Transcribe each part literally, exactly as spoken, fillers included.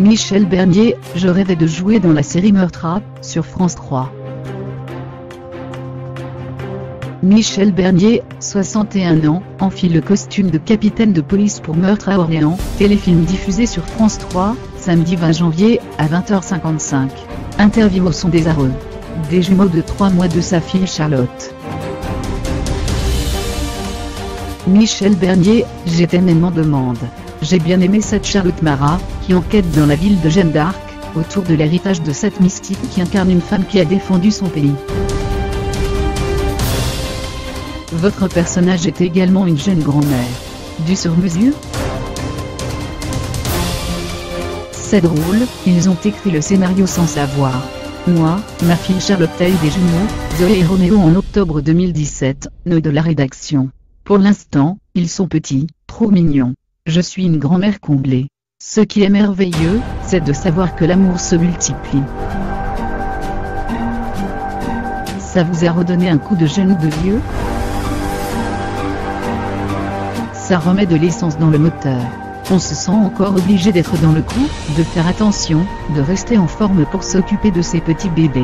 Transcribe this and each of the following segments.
Michel Bernier, je rêvais de jouer dans la série Meurtre, sur France trois. Michel Bernier, soixante et un ans, enfile le costume de capitaine de police pour Meurtre à Orléans, téléfilm diffusé sur France trois, samedi vingt janvier, à vingt heures cinquante-cinq. Interview au son des Areux. Des jumeaux de trois mois de sa fille Charlotte. Michel Bernier, j'ai tellement demande. J'ai bien aimé cette Charlotte Marat, qui enquête dans la ville de Jeanne d'Arc, autour de l'héritage de cette mystique qui incarne une femme qui a défendu son pays. Votre personnage est également une jeune grand-mère. Du sur-mesure? C'est drôle, ils ont écrit le scénario sans savoir. Moi, ma fille Charlotte a eu des jumeaux, Zoé et Roméo en octobre deux mille dix-sept, nœud de la rédaction. Pour l'instant, ils sont petits, trop mignons. Je suis une grand-mère comblée. Ce qui est merveilleux, c'est de savoir que l'amour se multiplie. Ça vous a redonné un coup de jeune de vieux? Ça remet de l'essence dans le moteur. On se sent encore obligé d'être dans le coup, de faire attention, de rester en forme pour s'occuper de ses petits bébés.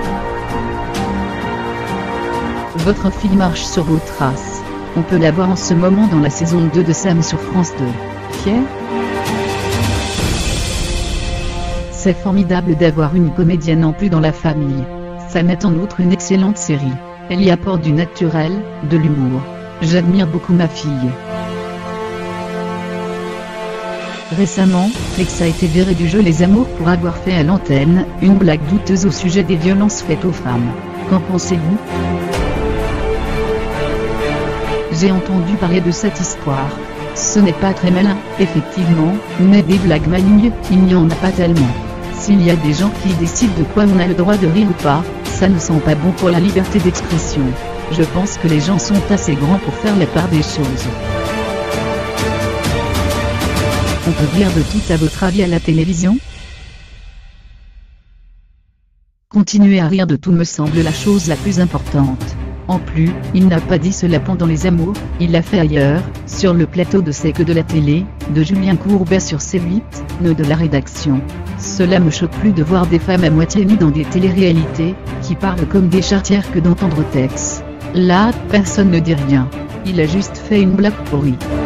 Votre fille marche sur vos traces. On peut la voir en ce moment dans la saison deux de Sam sur France deux. Fier? C'est formidable d'avoir une comédienne en plus dans la famille. Ça met en outre une excellente série. Elle y apporte du naturel, de l'humour. J'admire beaucoup ma fille. Récemment, Flex a été viré du jeu Les Amours pour avoir fait à l'antenne une blague douteuse au sujet des violences faites aux femmes. Qu'en pensez-vous? J'ai entendu parler de cette histoire. Ce n'est pas très malin, effectivement, mais des blagues malignes, il n'y en a pas tellement. S'il y a des gens qui décident de quoi on a le droit de rire ou pas, ça ne sent pas bon pour la liberté d'expression. Je pense que les gens sont assez grands pour faire la part des choses. On peut rire de tout à votre avis à la télévision? Continuer à rire de tout me semble la chose la plus importante. En plus, il n'a pas dit cela pendant Les Amours, il l'a fait ailleurs, sur le plateau de C'est que de la télé, de Julien Courbet sur C huit, nœud de la rédaction. Cela me choque plus de voir des femmes à moitié nues dans des téléréalités, qui parlent comme des charretières que d'entendre Tex. Là, personne ne dit rien. Il a juste fait une blague pourrie.